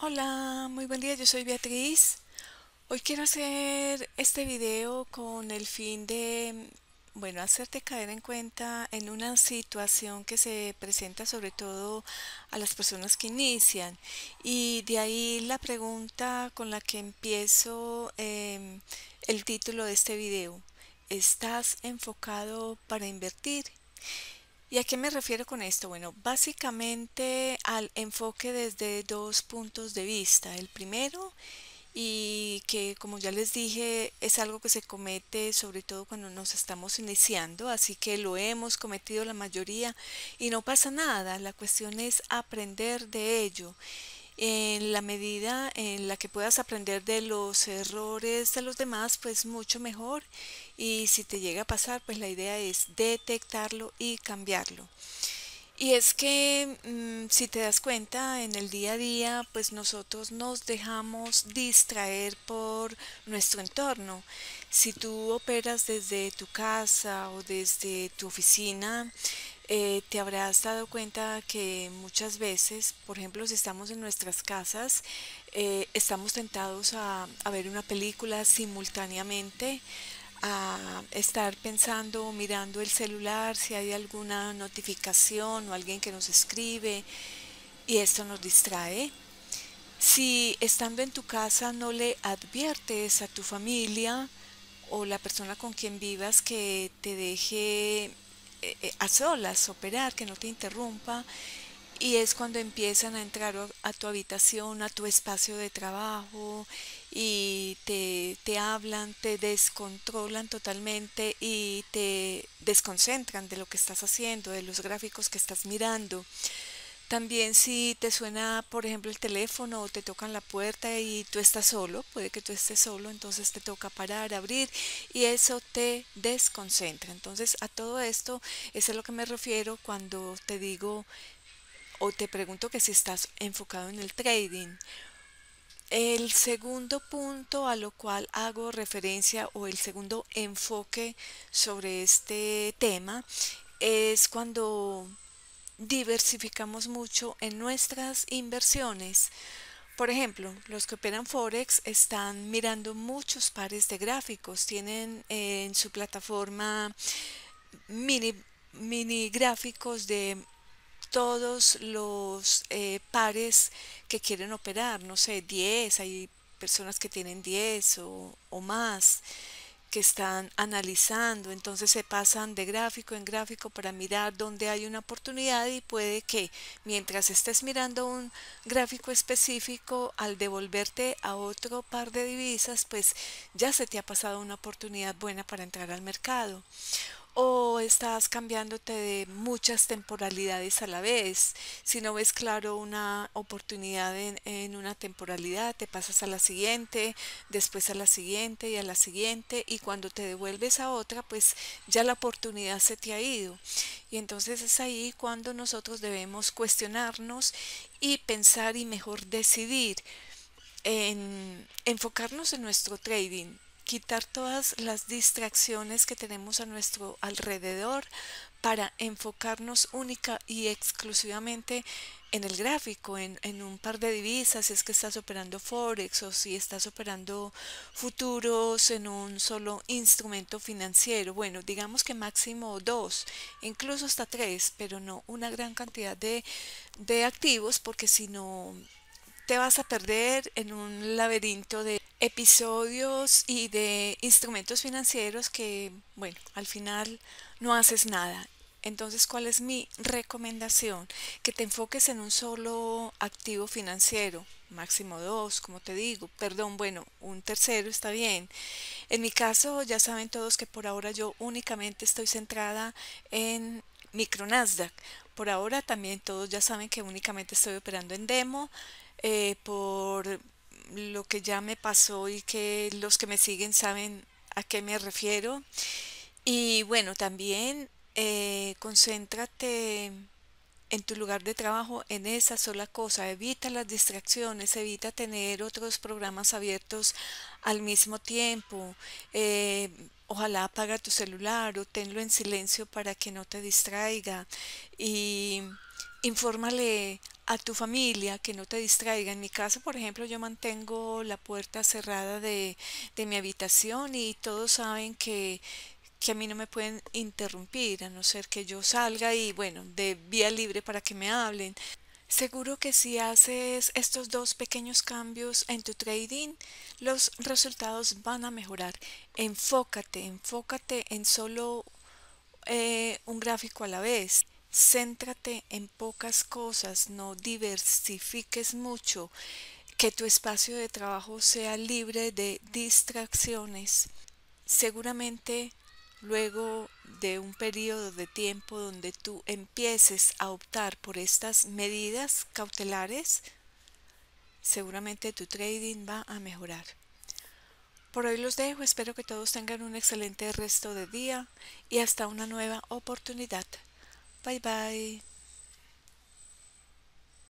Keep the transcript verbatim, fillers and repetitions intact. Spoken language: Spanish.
Hola, muy buen día, yo soy Beatriz. Hoy quiero hacer este video con el fin de, bueno, hacerte caer en cuenta en una situación que se presenta sobre todo a las personas que inician. Y de ahí la pregunta con la que empiezo em, el título de este video. ¿Estás enfocado para invertir? ¿Y a qué me refiero con esto? Bueno, básicamente al enfoque desde dos puntos de vista. El primero, y que como ya les dije, es algo que se comete sobre todo cuando nos estamos iniciando, así que lo hemos cometido la mayoría y no pasa nada. La cuestión es aprender de ello. En la medida en la que puedas aprender de los errores de los demás, pues mucho mejor. Y si te llega a pasar, pues la idea es detectarlo y cambiarlo. Y es que mm, si te das cuenta, en el día a día, pues nosotros nos dejamos distraer por nuestro entorno. Si tú operas desde tu casa o desde tu oficina, eh, te habrás dado cuenta que muchas veces, por ejemplo, si estamos en nuestras casas, eh, estamos tentados a, a ver una película simultáneamente, a estar pensando o mirando el celular si hay alguna notificación o alguien que nos escribe, y esto nos distrae. Si estando en tu casa no le adviertes a tu familia o la persona con quien vivas que te deje eh, eh, a solas operar, que no te interrumpa, y es cuando empiezan a entrar a a tu habitación, a tu espacio de trabajo, y te, te hablan, te descontrolan totalmente y te desconcentran de lo que estás haciendo, de los gráficos que estás mirando. También si te suena, por ejemplo, el teléfono o te tocan la puerta y tú estás solo, puede que tú estés solo, entonces te toca parar, abrir, y eso te desconcentra. Entonces, a todo esto es a lo que me refiero cuando te digo o te pregunto que si estás enfocado en el trading. El segundo punto a lo cual hago referencia, o el segundo enfoque sobre este tema, es cuando diversificamos mucho en nuestras inversiones. Por ejemplo, los que operan Forex están mirando muchos pares de gráficos, tienen en su plataforma mini, mini gráficos de todos los eh, pares que quieren operar, no sé, diez, hay personas que tienen diez o, o más, que están analizando, entonces se pasan de gráfico en gráfico para mirar dónde hay una oportunidad, y puede que mientras estés mirando un gráfico específico, al devolverte a otro par de divisas, pues ya se te ha pasado una oportunidad buena para entrar al mercado. O estás cambiándote de muchas temporalidades a la vez. Si no ves claro una oportunidad en, en una temporalidad, te pasas a la siguiente, después a la siguiente y a la siguiente, y cuando te devuelves a otra, pues ya la oportunidad se te ha ido. Y entonces es ahí cuando nosotros debemos cuestionarnos y pensar y mejor decidir en enfocarnos en nuestro trading, quitar todas las distracciones que tenemos a nuestro alrededor para enfocarnos única y exclusivamente en el gráfico, en, en un par de divisas, si es que estás operando Forex o si estás operando futuros en un solo instrumento financiero. Bueno, digamos que máximo dos, incluso hasta tres, pero no una gran cantidad de, de activos, porque si no te vas a perder en un laberinto de episodios y de instrumentos financieros que, bueno, al final no haces nada. Entonces, ¿cuál es mi recomendación? Que te enfoques en un solo activo financiero, máximo dos, como te digo, perdón, bueno, un tercero está bien. En mi caso, ya saben todos que por ahora yo únicamente estoy centrada en micro Nasdaq. Por ahora también todos ya saben que únicamente estoy operando en demo, eh, por lo que ya me pasó y que los que me siguen saben a qué me refiero. Y bueno, también eh, concéntrate en tu lugar de trabajo en esa sola cosa. Evita las distracciones, evita tener otros programas abiertos al mismo tiempo. Eh, ojalá apaga tu celular o tenlo en silencio para que no te distraiga. Y infórmale a tu familia, que no te distraiga. En mi caso, por ejemplo, yo mantengo la puerta cerrada de, de mi habitación y todos saben que, que a mí no me pueden interrumpir, a no ser que yo salga y bueno, de vía libre para que me hablen. Seguro que si haces estos dos pequeños cambios en tu trading, los resultados van a mejorar. Enfócate, enfócate en solo eh, un gráfico a la vez. Céntrate en pocas cosas, no diversifiques mucho, que tu espacio de trabajo sea libre de distracciones. Seguramente luego de un periodo de tiempo donde tú empieces a optar por estas medidas cautelares, seguramente tu trading va a mejorar. Por hoy los dejo, espero que todos tengan un excelente resto de día y hasta una nueva oportunidad. Bye bye.